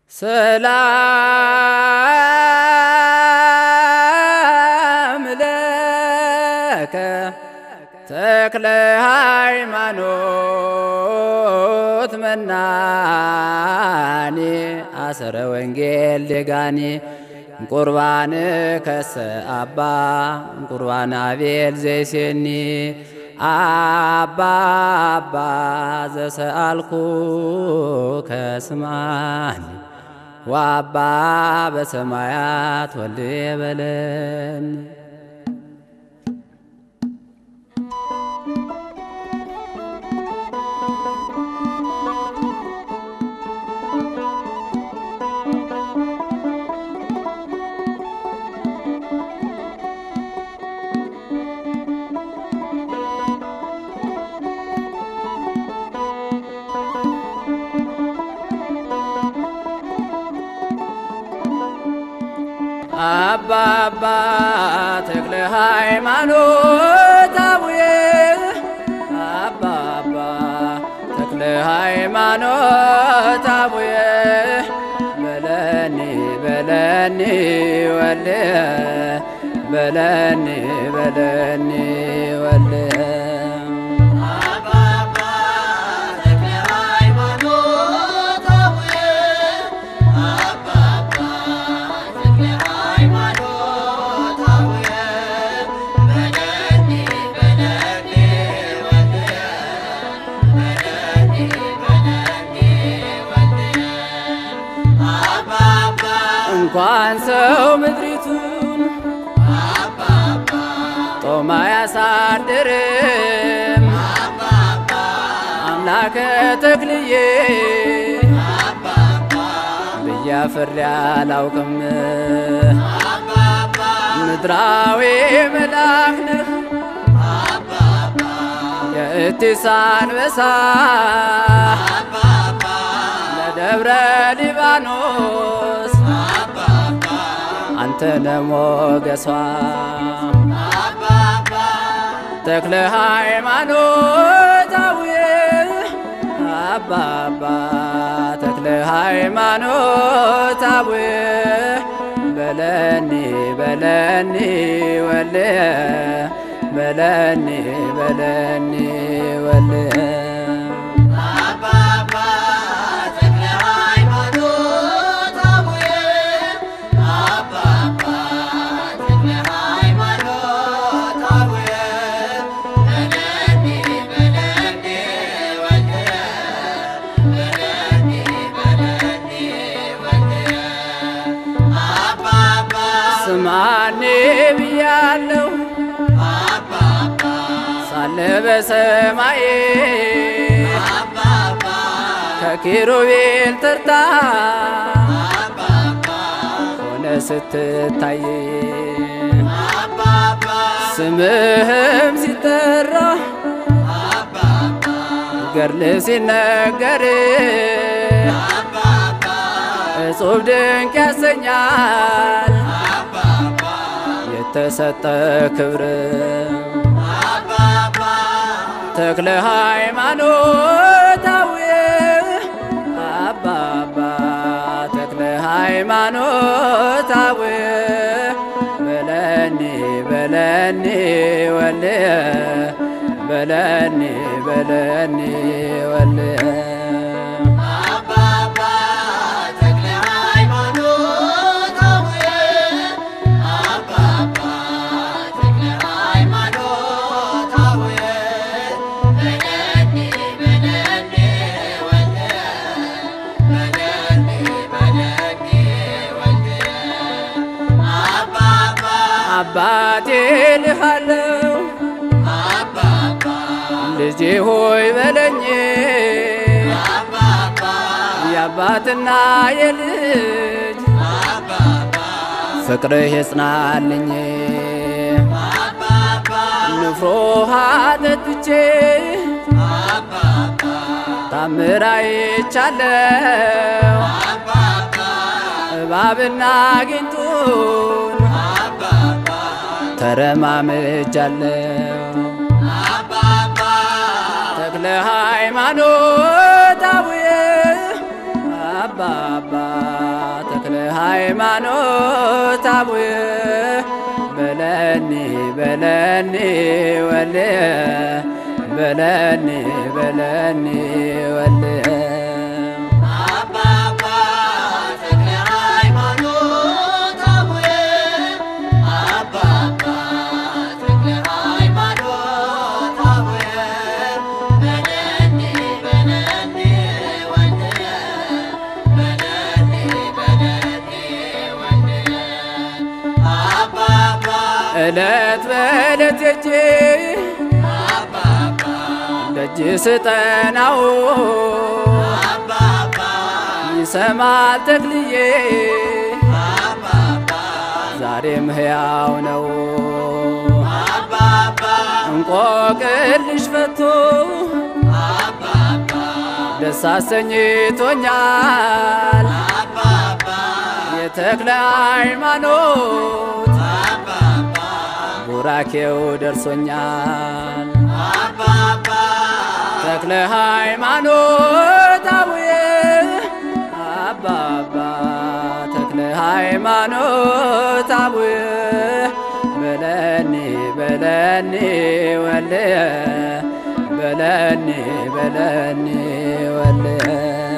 ሰላም ለከ ተክለ ሃይማኖት መናኒ አሰረ ወንጌል ደጋኒ ቁርባን ከሰ አባ ቁርባን አቤል ዘይሴኒ አባ አባ ዘሰአልኩ ከስማኒ ወአባ በሰማያት ወልድ በለን አባ አባ ተክለ ሃይማኖት አቡዬ አባ አባ ተክለ ሃይማኖት አቡዬ በለኒ በለኒ ወልየ በለኒ በለኒ ወልየ እንኳን ሰው ምድሪቱን ጦማ ያሳድርም አምላከ ተክልዬ ብያፍሬ አላውቅም ምድራዊ መልአክ ነህ የእቲስ አንበሳ ለደብረ ሊባኖስ አንተነ ሞገሷ ተክለ ሃይማኖት አቡዬ አባ አባ ተክለ ሃይማኖት አቡዬ በለኒ በለኒ ወልየ በለኒ በለኒ ወልየ ስማኔ ብያለሁ ሳለ በሰማይ ከኪሩቤል ተርታ ሆነ ስትታይ ስምህም ሲጠራ ገድል ሲነገር እጹብ ድንቅ ያሰኛል የተሰጠ ክብር ተክለ ሃይማኖት አቡዬ አባ አባ ተክለ ሃይማኖት አቡዬ በለኒ በለኒ ወልየ በለኒ በለኒ ወልየ አባቴ ልሃለው ልጄ ሆይ በለኝ የአባትና የልጅ ፍቅርህ ይጽናልኝ ንፍሮ ውሃ ጠጥቼ ታምር አይቻለሁ እባብና ጊንጡን ተረማምጃለሁ ተክለ ሃይማኖት አቡዬ አባ አባ ሃይማኖት አቡየ በለኒ በለኒ ወልየ በለኒ በለኒ ወልየ እለት በእለት ሄጄ ደጅ ስጠናው ይሰማል ተክልዬ ዛሬም ሕያው ነው እንቆቅልሽ ፈቶ ደስ አሰኝቶኛል የተክለ ሃይማኖት ቡራኬው ደርሶኛል ተክለ ሃይማኖት አቡየ አባባ ተክለ ሃይማኖት አቡየ በለኒ በለኒ ወልየ በለኒ በለኒ ወልየ